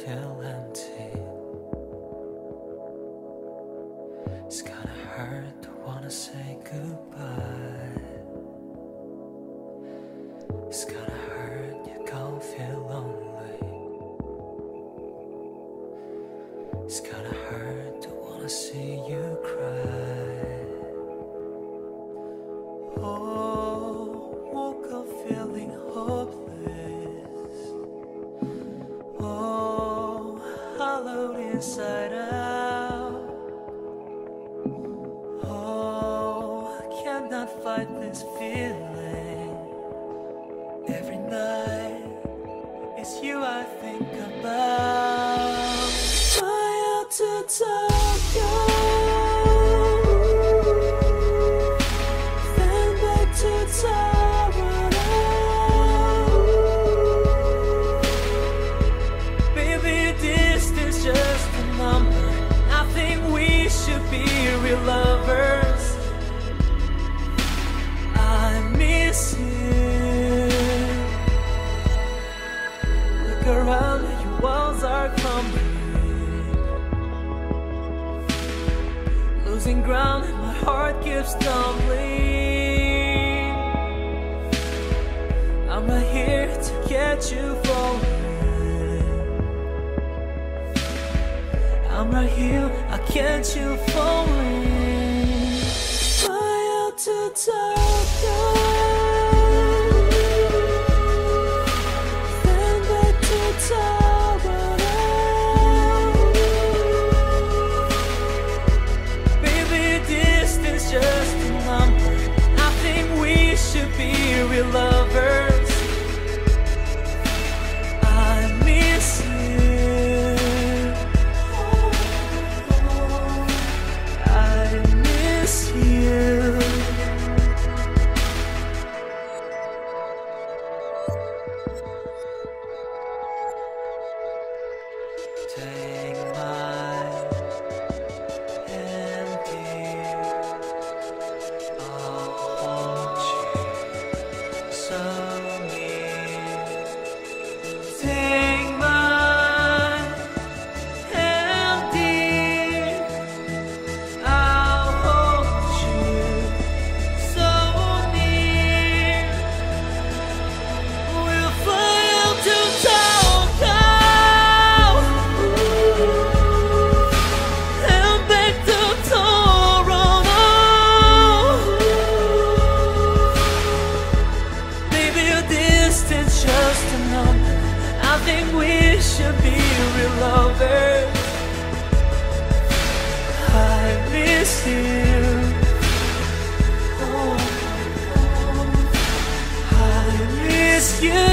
feel empty. It's gonna hurt to wanna say goodbye. It's gonna hurt, you gon' feel lonely. It's gonna hurt to wanna see you cry. Oh, woke up feeling hopeless. Oh, hollowed inside out. Oh, I cannot fight this feeling. Every night, it's you I think about. Fly out to Tokyo, then back to Toronto. Baby, distance just a number. I think we should be real lovers. I miss you. Look around, your walls are crumbling. Losing ground and my heart keeps stumbling. I'm right here to catch you falling. I'm right here, I catch you falling. Fly out to Tokyo, then back to Toronto. Baby, distance just a number. I think we should be real lovers. I miss you. I miss you. Take my hand, dear. I'll hold you so near. Take my hand, dear. I'll hold you so near. We'll fly out to Tokyo and back to Toronto. Maybe a distance just a number. I think we should be real lovers. I miss you. Oh, I miss you.